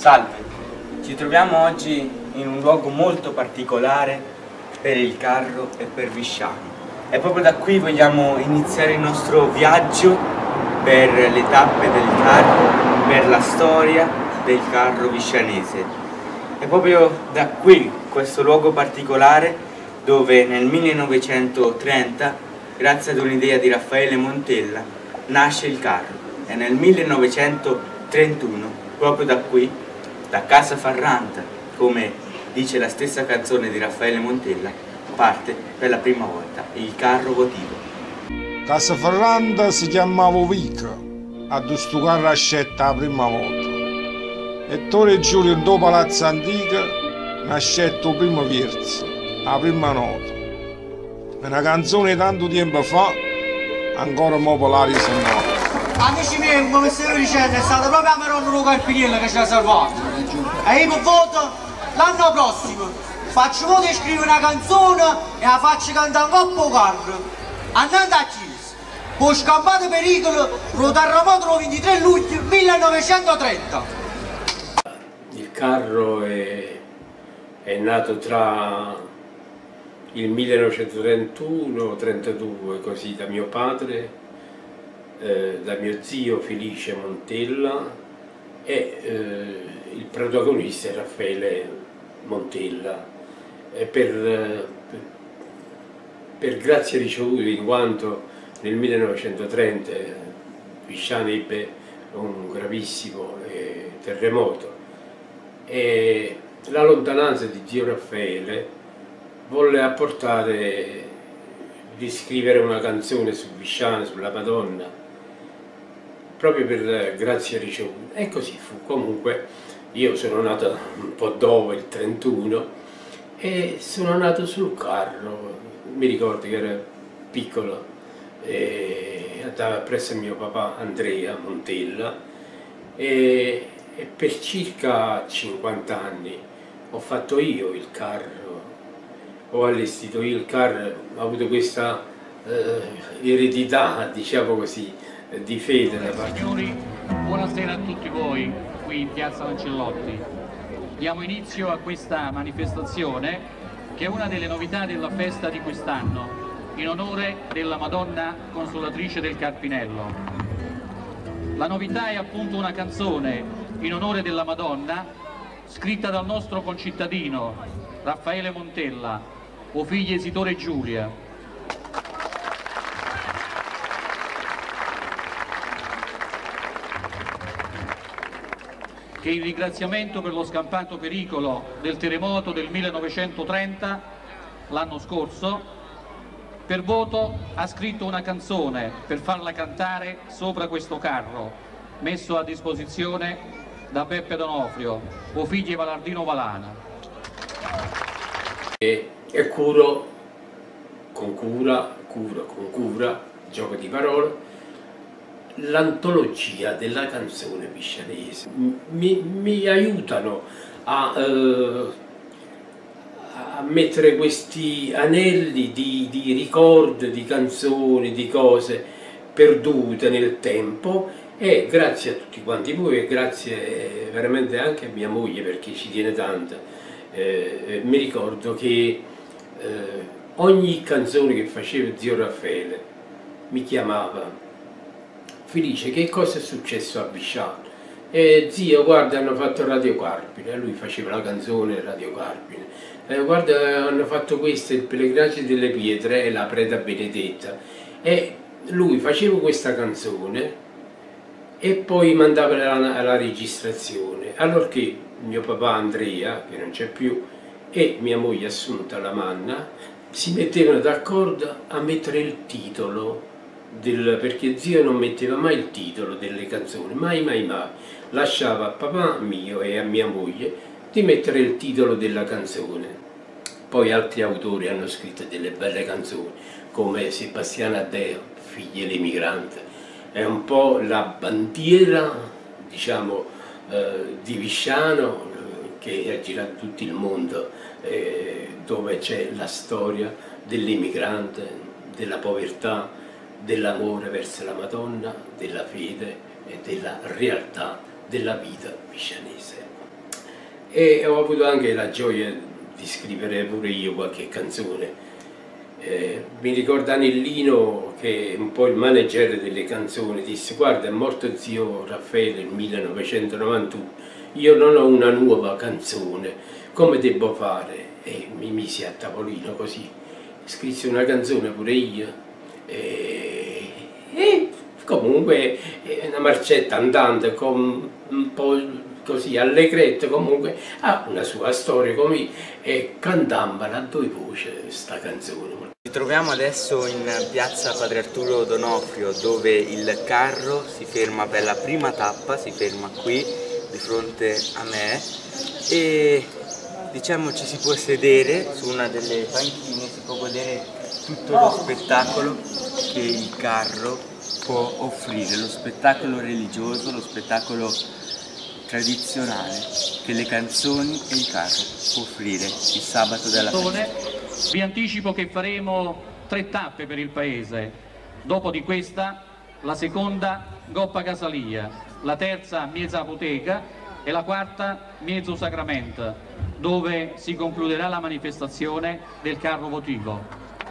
Salve, ci troviamo oggi in un luogo molto particolare per il carro e per Visciano. E proprio da qui vogliamo iniziare il nostro viaggio per le tappe del carro, per la storia del carro viscianese. È proprio da qui, questo luogo particolare, dove nel 1930, grazie ad un'idea di Raffaele Montella, nasce il carro. E nel 1931, proprio da qui, da Casa Farranta, come dice la stessa canzone di Raffaele Montella, parte per la prima volta il carro votivo. Casa Farranta si chiamava Vica, a sto carro a scelta la prima volta. E Tore Giulio in due palazzo antico ha scelto il primo verso, la prima nota. Una canzone tanto tempo fa, ancora mo popolare se no. Amici miei, come stavo dicendo, è stato proprio Amarone Carpiniello che ci ha salvato. E io mi voto l'anno prossimo. Faccio voto e scrivo una canzone e la faccio cantare un coppo carro. Andando a chiesa. Poi scampato pericolo, lo terremoto il 23 luglio 1930. Il carro è nato tra il 1931-32, così da mio padre, da mio zio Felice Montella e il protagonista è Raffaele Montella. E per grazia ricevuta, in quanto nel 1930 Visciano ebbe un gravissimo terremoto e la lontananza di zio Raffaele volle apportare di scrivere una canzone su Visciano, sulla Madonna, proprio per grazia ricevuta. E così fu. Comunque io sono nato un po' dopo, il 31, e sono nato sul carro. Mi ricordo che ero piccolo e andavo presso mio papà Andrea Montella e per circa 50 anni ho fatto io il carro, ho allestito io il carro, ho avuto questa eredità, diciamo così, di fede da parte. Signori, buonasera a tutti voi qui in Piazza Lancellotti. Diamo inizio a questa manifestazione che è una delle novità della festa di quest'anno in onore della Madonna Consolatrice del Carpinello. La novità è appunto una canzone in onore della Madonna scritta dal nostro concittadino Raffaele Montella, o figli Esitore Giulia. Che in ringraziamento per lo scampato pericolo del terremoto del 1930, l'anno scorso, per voto ha scritto una canzone per farla cantare sopra questo carro, messo a disposizione da Beppe D'Onofrio, o figli Valardino Valana. E curo con cura, gioco di parole, l'antologia della canzone viscianese. Mi aiutano a mettere questi anelli di ricordo, di canzoni, di cose perdute nel tempo, e grazie a tutti quanti voi e grazie veramente anche a mia moglie, perché ci tiene tanto. Mi ricordo che ogni canzone che faceva zio Raffaele mi chiamava: Felice, che cosa è successo a Visciano? Zio, guarda, hanno fatto Radio Carpine. Lui faceva la canzone Radio Carpine. Guarda, hanno fatto questo, il Pellegrinaggio delle Pietre e la Preda Benedetta. E lui faceva questa canzone e poi mandava la registrazione. Allorché mio papà Andrea, che non c'è più, e mia moglie Assunta Lamanna si mettevano d'accordo a mettere il titolo, perché zio non metteva mai il titolo delle canzoni, mai, lasciava a papà mio e a mia moglie di mettere il titolo della canzone. Poi altri autori hanno scritto delle belle canzoni, come Sebastiano Addeo, Figli dell'Emigrante, è un po' la bandiera, diciamo, di Visciano, che ha girato tutto il mondo, dove c'è la storia dell'immigrante, della povertà, dell'amore verso la Madonna, della fede e della realtà della vita viscianese. e ho avuto anche la gioia di scrivere pure io qualche canzone. Mi ricorda Anellino, che è un po' il manager delle canzoni, disse: guarda, è morto zio Raffaele nel 1991, io non ho una nuova canzone, come devo fare? E mi misi a tavolino così, scrissi una canzone pure io, e comunque è una marcetta andante, con un po' così allegretto, comunque ha una sua storia come, e cantammola a due voci questa canzone. Ci troviamo adesso in piazza Padre Arturo D'Onofrio, dove il carro si ferma per la prima tappa, si ferma qui di fronte a me e diciamo ci si può sedere su una delle panchine, si può godere tutto lo spettacolo che il carro può offrire, lo spettacolo religioso, lo spettacolo tradizionale che le canzoni e il carro può offrire il sabato della festa. Vi anticipo che faremo 3 tappe per il paese, dopo di questa la seconda Goppa Casalia, la terza Mieza Apoteca e la quarta Miezo Sacramento, dove si concluderà la manifestazione del carro votivo.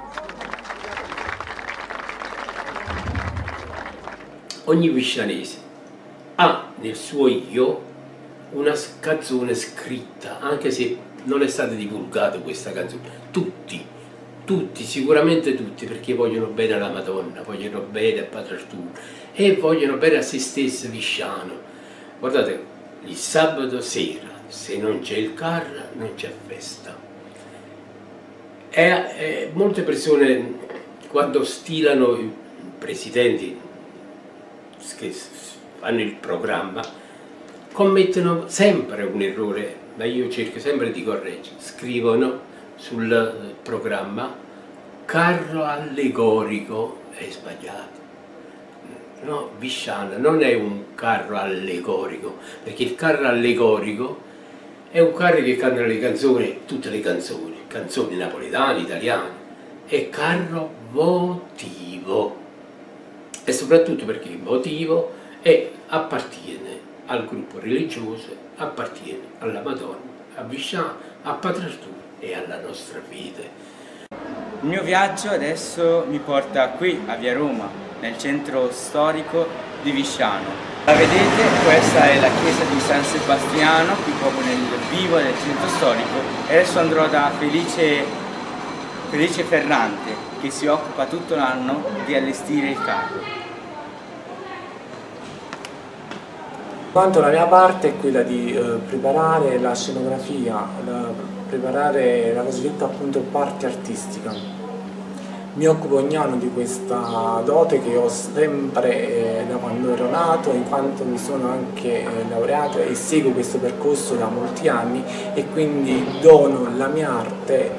Ogni viscianese ha nel suo io una canzone scritta, anche se non è stata divulgata questa canzone. Tutti, sicuramente tutti, perché vogliono bene alla Madonna, vogliono bene a Padre Arturo e vogliono bene a se stesso Visciano. Guardate, il sabato sera, se non c'è il carro, non c'è festa. Molte persone, quando stilano i presidenti che fanno il programma, commettono sempre un errore, ma io cerco sempre di correggere. Scrivono sul programma carro allegorico, è sbagliato. No, Visciano non è un carro allegorico, perché il carro allegorico è un carro che canta le canzoni, tutte le canzoni napoletane, italiane, è carro votivo, e soprattutto perché votivo e appartiene al gruppo religioso, appartiene alla Madonna, a Visciano, a Padre Arturo e alla nostra fede. Il mio viaggio adesso mi porta qui a Via Roma, nel centro storico di Visciano. La vedete? Questa è la chiesa di San Sebastiano, qui proprio nel vivo del centro storico, e adesso andrò da Felice Ferrante, che si occupa tutto l'anno di allestire il carro. Quanto la mia parte è quella di preparare la scenografia, preparare la cosiddetta appunto parte artistica. Mi occupo ogni anno di questa dote che ho sempre da quando ero nato, in quanto mi sono anche laureato e seguo questo percorso da molti anni, e quindi dono la mia arte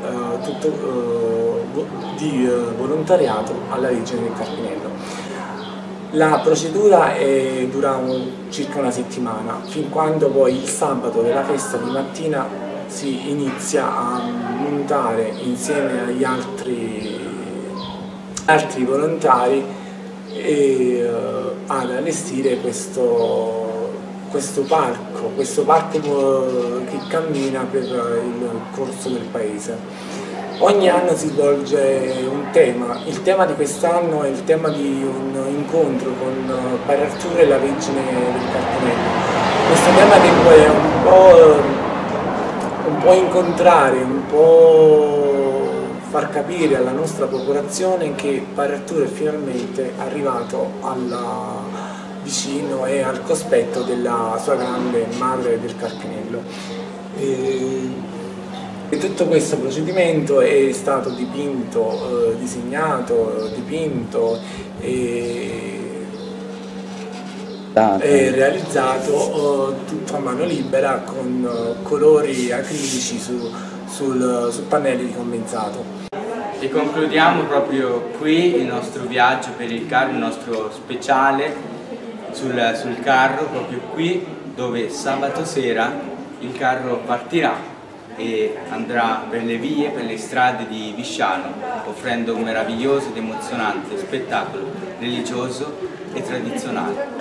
di volontariato alla Vergine del Carpinello. La procedura dura circa una settimana, fin quando poi il sabato della festa di mattina si inizia a montare insieme agli altri volontari e ad allestire questo parco che cammina per il corso del paese. Ogni anno si svolge un tema. Il tema di quest'anno è il tema di un incontro con Padre Arturo e la Vergine del Carpinello. Questo tema che vuole un po' incontrare, un po' far capire alla nostra popolazione che Padre Arturo è finalmente arrivato vicino e al cospetto della sua grande Madre del Carpinello. E tutto questo procedimento è stato dipinto, disegnato, dipinto e realizzato tutto a mano libera con colori acrilici su pannelli di condensato. E concludiamo proprio qui il nostro viaggio per il carro, il nostro speciale sul carro, proprio qui dove sabato sera il carro partirà e andrà per le vie, per le strade di Visciano, offrendo un meraviglioso ed emozionante spettacolo religioso e tradizionale.